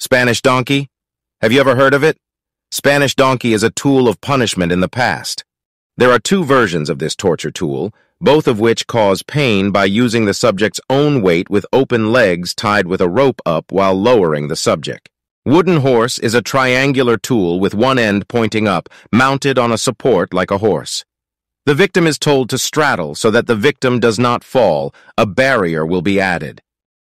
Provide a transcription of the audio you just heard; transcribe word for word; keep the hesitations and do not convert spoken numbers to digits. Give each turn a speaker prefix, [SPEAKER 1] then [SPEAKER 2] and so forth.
[SPEAKER 1] Spanish donkey? Have you ever heard of it? Spanish donkey is a tool of punishment in the past. There are two versions of this torture tool, both of which cause pain by using the subject's own weight with open legs tied with a rope up while lowering the subject. Wooden horse is a triangular tool with one end pointing up, mounted on a support like a horse. The victim is told to straddle so that the victim does not fall. A barrier will be added.